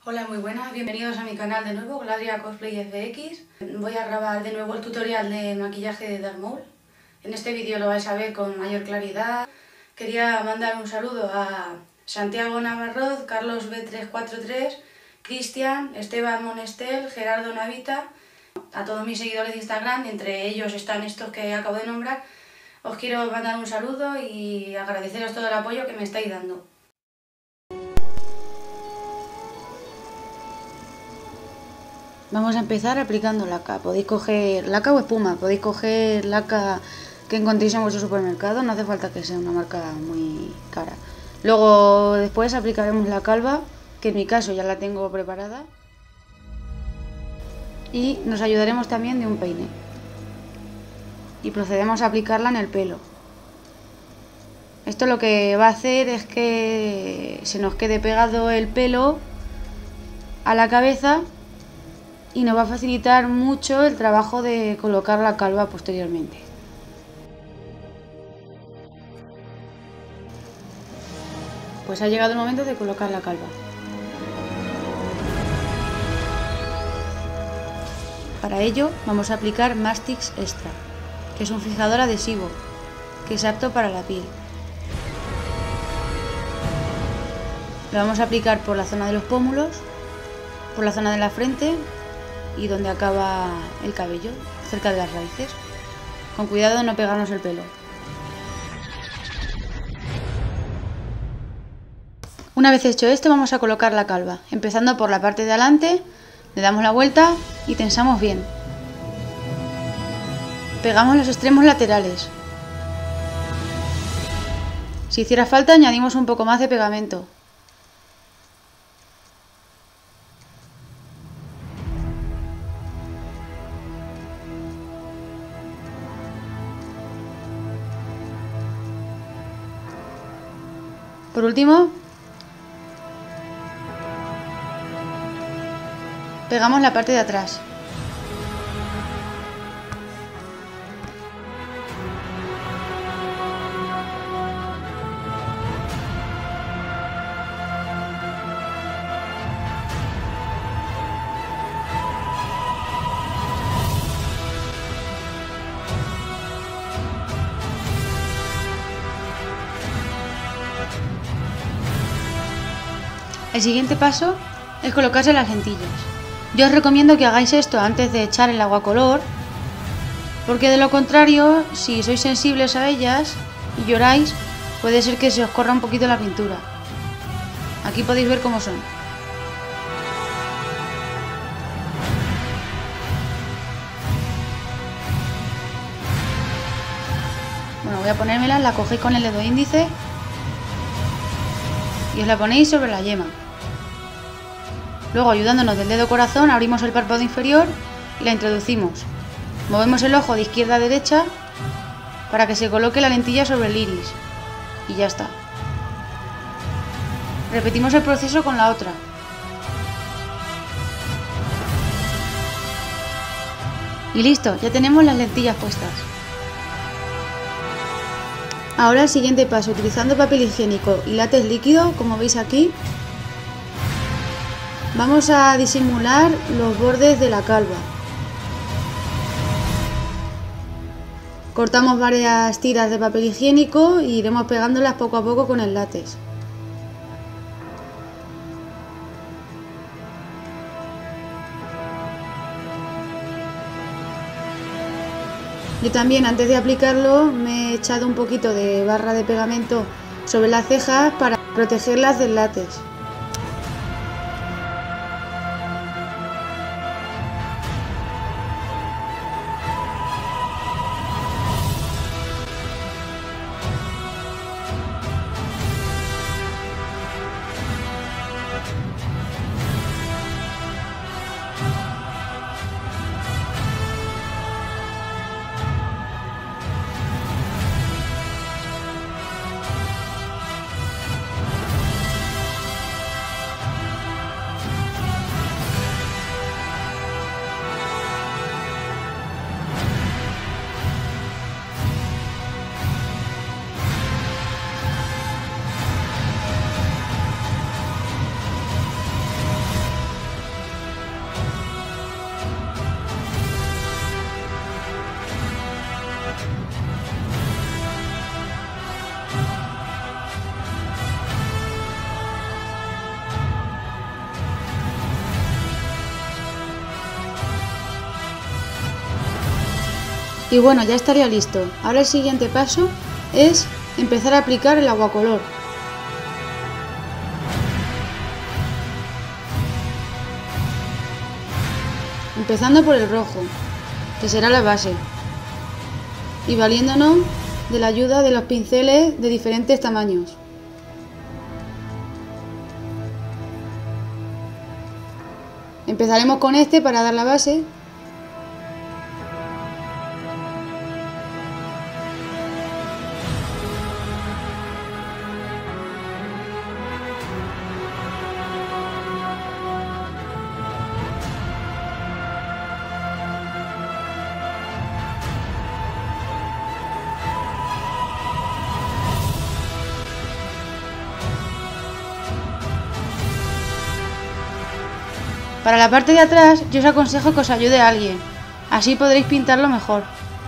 Hola, muy buenas, bienvenidos a mi canal de nuevo, Gladia Cosplay FX. Voy a grabar de nuevo el tutorial de maquillaje de Darth Maul. En este vídeo lo vais a ver con mayor claridad. Quería mandar un saludo a Santiago Navarroz, Carlos B343, Cristian, Esteban Monestel, Gerardo Navita, a todos mis seguidores de Instagram, entre ellos están estos que acabo de nombrar. Os quiero mandar un saludo y agradeceros todo el apoyo que me estáis dando. Vamos a empezar aplicando laca. Podéis coger laca o espuma, podéis coger laca que encontréis en vuestro supermercado, no hace falta que sea una marca muy cara. Luego después aplicaremos la calva, que en mi caso ya la tengo preparada. Y nos ayudaremos también de un peine. Y procedemos a aplicarla en el pelo. Esto lo que va a hacer es que se nos quede pegado el pelo a la cabeza y nos va a facilitar mucho el trabajo de colocar la calva posteriormente. Pues ha llegado el momento de colocar la calva. Para ello vamos a aplicar Mastix Extra, que es un fijador adhesivo, que es apto para la piel. Lo vamos a aplicar por la zona de los pómulos, por la zona de la frente y donde acaba el cabello, cerca de las raíces. Con cuidado de no pegarnos el pelo. Una vez hecho esto, vamos a colocar la calva, empezando por la parte de adelante, le damos la vuelta y tensamos bien. Pegamos los extremos laterales. Si hiciera falta, añadimos un poco más de pegamento. Por último, pegamos la parte de atrás. El siguiente paso es colocarse las lentillas. Yo os recomiendo que hagáis esto antes de echar el agua color, porque de lo contrario, si sois sensibles a ellas y lloráis, puede ser que se os corra un poquito la pintura. Aquí podéis ver cómo son. Bueno, voy a ponérmela, la cogéis con el dedo índice y os la ponéis sobre la yema. Luego, ayudándonos del dedo corazón, abrimos el párpado inferior y la introducimos. Movemos el ojo de izquierda a derecha para que se coloque la lentilla sobre el iris. Y ya está. Repetimos el proceso con la otra. Y listo, ya tenemos las lentillas puestas. Ahora el siguiente paso, utilizando papel higiénico y látex líquido, como veis aquí, vamos a disimular los bordes de la calva. Cortamos varias tiras de papel higiénico e iremos pegándolas poco a poco con el látex. Yo también, antes de aplicarlo, me he echado un poquito de barra de pegamento sobre las cejas para protegerlas del látex. Y bueno, ya estaría listo. Ahora el siguiente paso es empezar a aplicar el aguacolor. Empezando por el rojo, que será la base, y valiéndonos de la ayuda de los pinceles de diferentes tamaños. Empezaremos con este para dar la base. Para la parte de atrás, yo os aconsejo que os ayude a alguien, así podréis pintarlo mejor.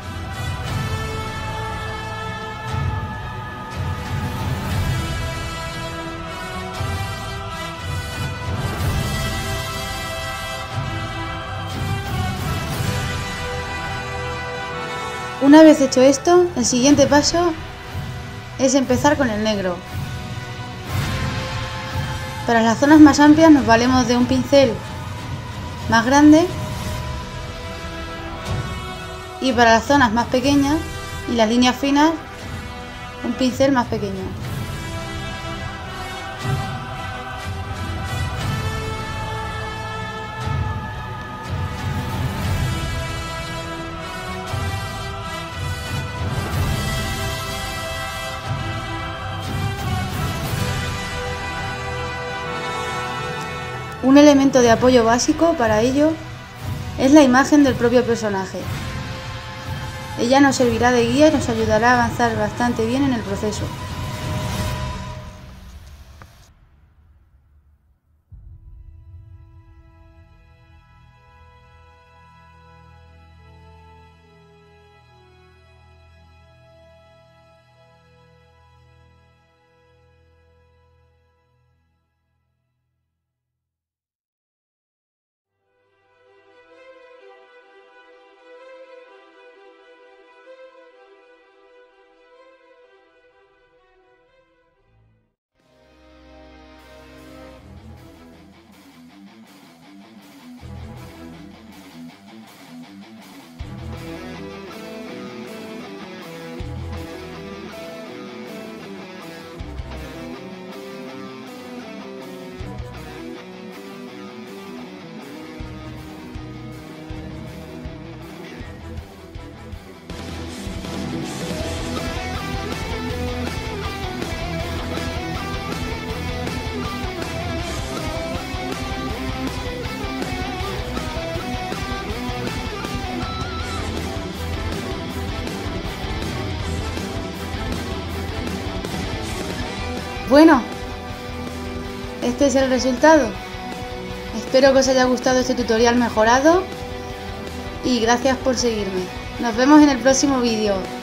Una vez hecho esto, el siguiente paso es empezar con el negro. Para las zonas más amplias nos valemos de un pincel más grande, y para las zonas más pequeñas y las líneas finas un pincel más pequeño. Un elemento de apoyo básico para ello es la imagen del propio personaje. Ella nos servirá de guía y nos ayudará a avanzar bastante bien en el proceso. Bueno, este es el resultado. Espero que os haya gustado este tutorial mejorado y gracias por seguirme. Nos vemos en el próximo vídeo.